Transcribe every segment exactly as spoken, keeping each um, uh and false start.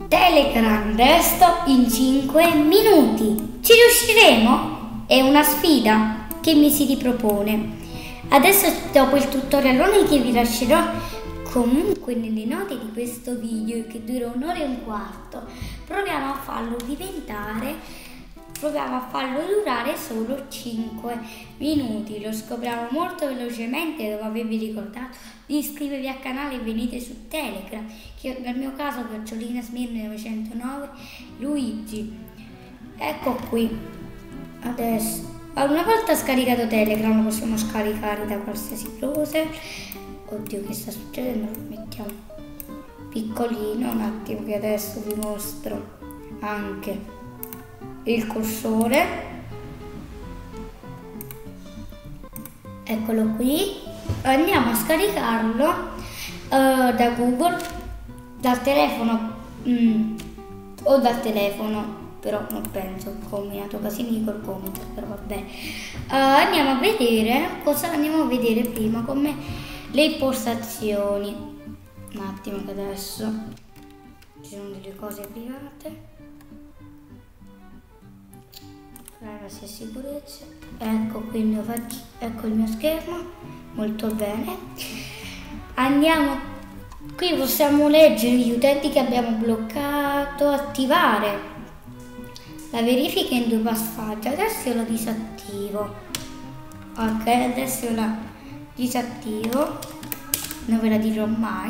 Telegram desktop in cinque minuti. Ci riusciremo? È una sfida che mi si ripropone. Adesso, dopo il tutorialone che vi lascerò comunque nelle note di questo video, che dura un'ora e un quarto, proviamo a farlo diventare proviamo a farlo durare solo cinque minuti. Lo scopriamo molto velocemente dopo avervi ricordato di iscrivervi al canale e venite su Telegram, che nel mio caso Chiocciolina Smirne novecentonove Luigi. Ecco qui. Adesso, una volta scaricato Telegram, lo possiamo scaricare da qualsiasi browser. Oddio, che sta succedendo? Lo mettiamo piccolino un attimo, che adesso vi mostro anche il cursore. Eccolo qui. Andiamo a scaricarlo uh, da Google, dal telefono mm, o dal telefono, però non penso, ho combinato casini col computer, però vabbè. Uh, andiamo a vedere cosa andiamo a vedere prima, come le impostazioni. Un attimo, che adesso ci sono delle cose private. Privacy e sicurezza. Ecco qui il mio, ecco il mio schermo, molto bene. Andiamo, qui possiamo leggere gli utenti che abbiamo bloccato, attivare la verifica in due passaggi. Adesso io la disattivo. Ok, adesso io la disattivo, non ve la dirò mai.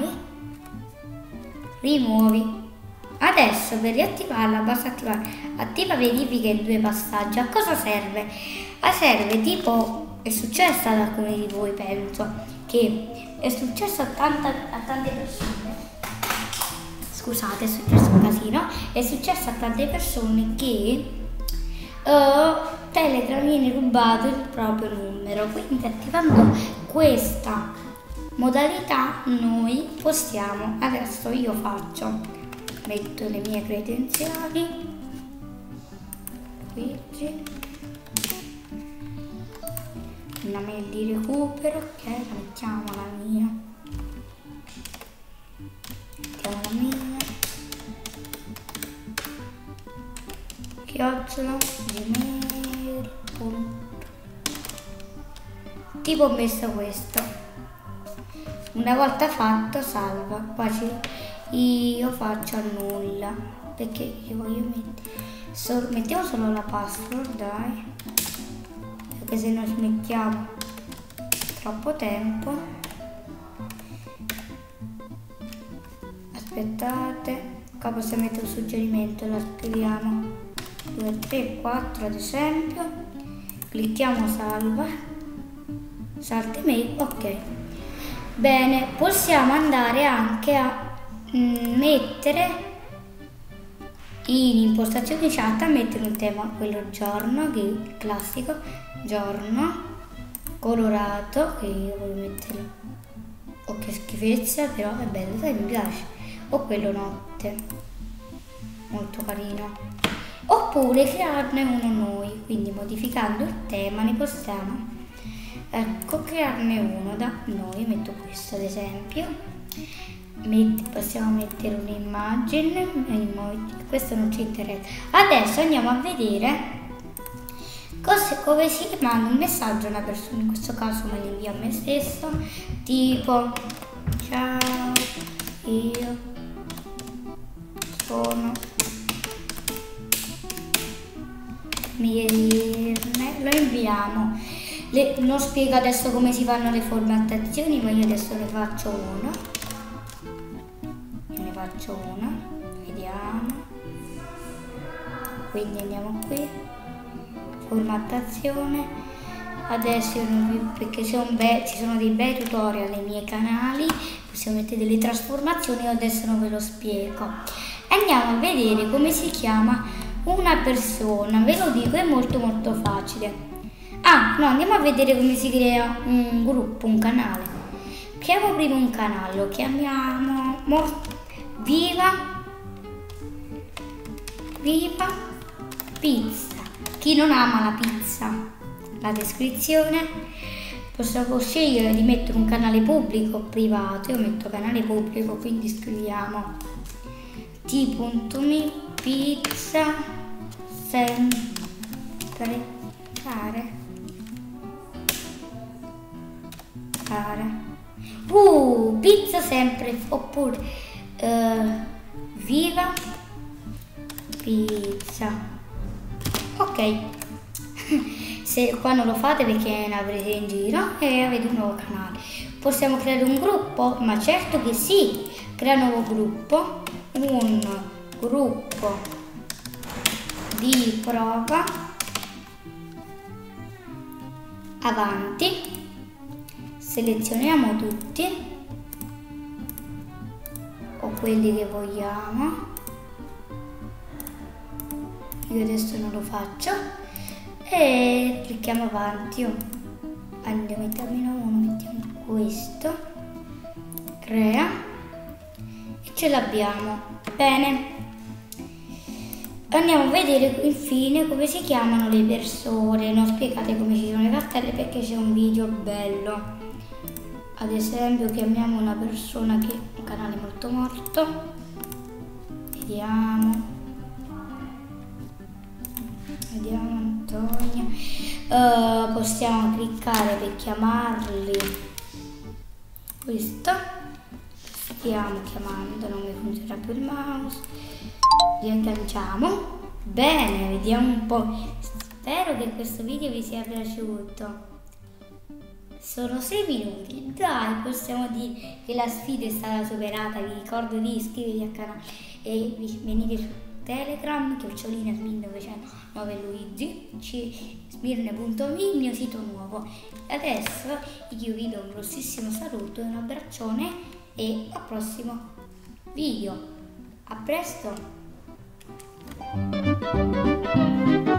Rimuovi. Adesso per riattivarla basta attivare attiva verifica in due passaggi. A cosa serve? A serve tipo, è successo ad alcuni di voi, penso che è successo a, tanta, a tante persone, scusate, è successo un casino, è successo a tante persone che uh, Telegram viene rubato il proprio numero, quindi attivando questa modalità noi possiamo, adesso io faccio, metto le mie credenziali, Luigi, una mail di recupero, ok, la mettiamo la mia, mettiamo la mia, chiocciola, gmail, tipo ho messo questo, una volta fatto salva, qua ci io faccio nulla perché io voglio mettere so, mettiamo solo la password, dai, perché se no ci mettiamo troppo tempo. Aspettate, qua possiamo mettere un suggerimento, la scriviamo due tre quattro ad esempio, clicchiamo salva, salta email, ok. Bene, possiamo andare anche a mettere in impostazioni chat, a mettere un tema, quello giorno, che è il classico giorno, colorato, che io voglio mettere, oh che schifezza, però è bello, sai, mi piace, o quello notte, molto carino, oppure crearne uno noi, quindi modificando il tema ne possiamo, ecco, crearne uno da noi. Metto questo ad esempio. Metti, possiamo mettere un'immagine, questo non ci interessa. Adesso andiamo a vedere cose, come si manda un messaggio a una persona, in questo caso me lo invio a me stesso, tipo ciao, io sono Mirne, lo inviamo. Le, non spiego adesso come si fanno le formattazioni, ma io adesso ne faccio una. Faccio una, vediamo, quindi andiamo qui, formattazione. Adesso non vi, perché sono be, ci sono dei bei tutorial nei miei canali, possiamo mettere delle trasformazioni, adesso non ve lo spiego. Andiamo a vedere come si chiama una persona, ve lo dico, è molto molto facile. Ah no, andiamo a vedere come si crea un gruppo, un canale. Creiamo prima un canale, lo chiamiamo Viva Viva Pizza. Chi non ama la pizza? La descrizione. Possiamo scegliere di mettere un canale pubblico o privato. Io metto canale pubblico, quindi scriviamo t.me pizza sempre fare fare uh pizza sempre, oppure uh, viva pizza. Ok. Se qua non lo fate perché ne avrete in giro e avete un nuovo canale. Possiamo creare un gruppo? Ma certo che sì. Crea un nuovo gruppo, un gruppo di prova, avanti, selezioniamo tutti o quelli che vogliamo. Io adesso non lo faccio e clicchiamo avanti. Andiamo, mettiamo uno, mettiamo questo, crea. Ce l'abbiamo. Bene, andiamo a vedere infine come si chiamano le persone. Non spiegate come ci sono le cartelle perché c'è un video bello. Ad esempio chiamiamo una persona che ha un canale molto morto, vediamo vediamo Antonia. Uh, possiamo cliccare per chiamarli, questo. Stiamo chiamando, non mi funziona più il mouse, riagganciamo. Bene, vediamo un po'. Spero che questo video vi sia piaciuto. Sono sei minuti, dai, possiamo dire che la sfida è stata superata. Vi ricordo di iscrivervi al canale e venire su Telegram, chiocciolina Smirne novecentonove Luigi, smirne punto me, il mio sito nuovo. Adesso io vi do un grossissimo saluto e un abbraccione e al prossimo video. A presto!